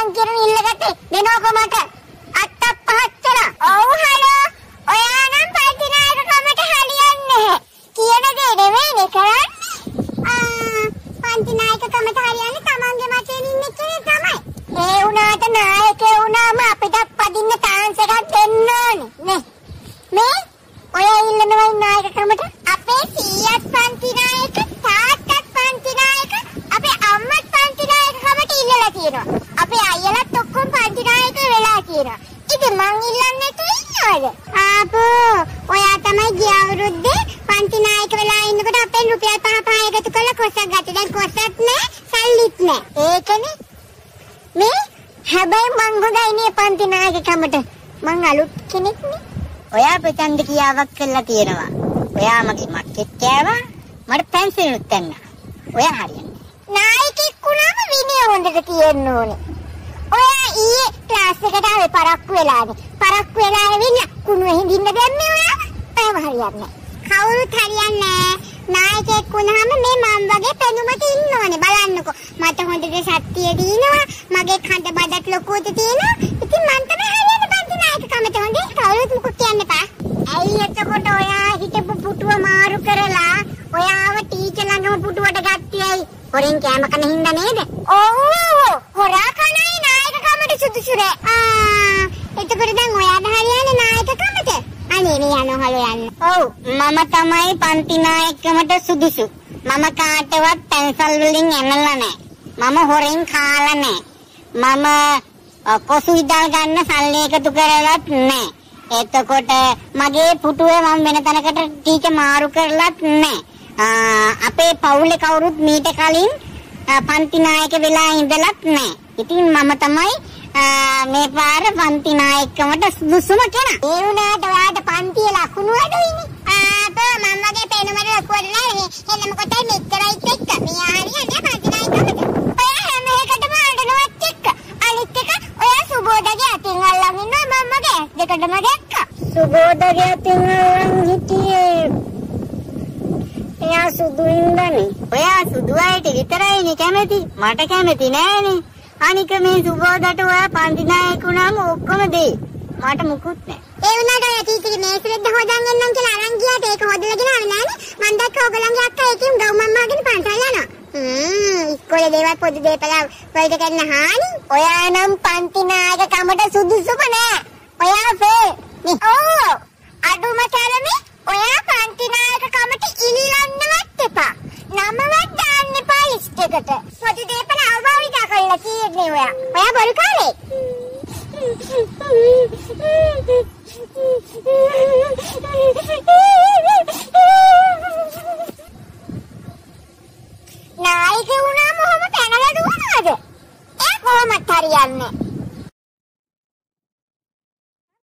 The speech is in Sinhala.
කියන ඉල්ලගත්තේ දෙනවක මට අත්තක් පහක් කළා. ඔව් හලෝ. ඔයා නම් පන්ති නායකකමට හරියන්නේ නැහැ. කියන දේ නෙවෙයිනේ කරන්නේ. පන්ති නායකකමට හරියන්නේ තමන්ගේ මතයෙන් ඉන්න කෙනෙක් තමයි. ඒ වුණාට නායකේ වුණාම අපිට පදින්න chance එකක් දෙන්න ඕනේ නේ. මේ ඔයා ඉල්ලනවා නායකකමට අපේ සීයත් පන්ති නායක තාත්තත් පන්ති නායක අපේ අම්මත් පන්ති නායකකමට ඉල්ලලා තියෙනවා. අපේ අයියලත් ඔක්කොම පන්ති නායක වෙලා තියෙනවා. ඉතින් මං ඉල්ලන්නේ නැතුව ඉන්නවද? ආපෝ ඔයා තමයි ගිය අවුරුද්දේ පන්ති නායක වෙලා ඉන්නකොට අපෙන් රුපියල් 5 එකතු කරලා කොස්සක් ගත්තා. දැන් කොස්සත් නෑ සල්ලිත් නෑ. ඒකනේ මේ හැබැයි මං හොඳයිනේ පන්ති නායකකමට. මං අලුත් කෙනෙක් නේ. ඔයා ප්‍රචණ්ඩ කියාවක් කරලා තියෙනවා. ඔයා මගේ මක්කෙත් කෑවා. මට පැන්සිලුත් ගන්නවා. ඔයා හරියන්නේ. නායකෙක් වුණාම විනය හොඳට තියෙන්න ඕනේ. ඔයා ඊයේ ක්ලාස් එකට ආවේ පරක්කු වෙලානේ. පරක්කු වෙලා ඇවිල්ලා කුණු හිඳින්න දැම්මේ ඔයා. ඒව හරියන්නේ. කවුරුත් හරියන්නේ නැහැ. නායකෙක් වුණාම මේ මම වගේ පෙනුමට ඉන්න ඕනේ. බලන්නකෝ. මට හොඳට ශක්තිය දිනනවා. මගේ කඳ බඩත් ලොකුවට තියෙනවා. ඉතින් මං තමයි හරියන්නේ පන්ති නායකකමට හොඳේ. කවුරුත් මුකුත් කියන්න එපා. ඇයි එතකොට ඔයා හිටපු පුටුව මාරු කරලා ඔයාව ටීචර් ළඟම පුටුවට ගත්තේ? හොරෙන් කෑම කන හින්දා නේද? ඔව් හොරා කනයි නායකකමට සුදුසුරේ. එතකොට දැන් ඔයාට හරියන්නේ නායකකමට? අනේ මේ යනවලු යන්න. ඔව් මම තමයි පන්ති නායකකමට සුදුසු. මම කාටවත් පැන්සල් වලින් ඇනලා නැහැ. මම හොරෙන් කාලා නැහැ. මම පොසු ඉදල් ගන්න සල්ලි එකතු කරලත් නැහැ. එතකොට මගේ පුටුවේ මම වෙන තැනකට ටීචර් මාරු කරලත් නැහැ. අපේ පවුලේ කවුරුත් මීට කලින් පන්ති නායක වෙලා ඉඳලත් නැහැ. ඉතින් මම තමයි මේ පාර පන්ති නායකකමට සුදුසුම කෙනා. ඒ වුණාට ඔයාට පන්තියේ ලකුණු අඩුයිනේ. ආපෝ මම වගේ පෙනුමට ලකුණු නැහැ. එන්නම කොටයි මෙච්චරයිත් එක්ක. මෙයා හරියන්නේ පන්ති නායකකමට. ඔයා හැම එකටම අඬනවත් එක්ක. අනිත් එක ඔයා සුබෝධගේ අතින් අල්ලන් ඉන්නවා මම මගේ දෙකටම දැක්කා. සුබෝධගේ අතින් අල්ලන් හිටියේ. එයා සුදු ඉන්නනේ. ඔයා සුදු අයට විතරයිනේ කැමති. මට කැමති නෑනේ. අනික මේ සුබෝධට ඔයා පන්ති නායක වුණාම ඔක්කොම දෙයි. මට මුකුත් නෑ. ඒ වුණාට ඔයා ටීචර්ගේ මේසෙද්ද හොදන් එන්නම් කියලා අරන් ගියාට ඒක හොදලාගෙන ආවේ නෑනේ. මං දැක්ක ඔයගොල්ලන්ගේ අක්කා ඒකෙන් ගව් මම්මාගෙන පන්සල් යනවා. ඉස්කෝලේ දේවල් පොදු දේපල වලට කරන හානි. ඔයා නම් පන්ති නායකකමට සුදුසුම නෑ. ඔයා ෆේ. ඔව් අඩුම තරමේ ඔයා පන්ති නායකකමට ඉල්ලන්නවත් එපා. නමවත් දාන්න එපා ලිස්ට් එකට. පොදු දේපල අවභාවිතා කරලා කියන්නේ ඔයා. ඔයා බොරු කාලේ. නායක වුණාම ඔහොම පැනලා දුවනවද? ඒ කොහොමද හරියන්නේ?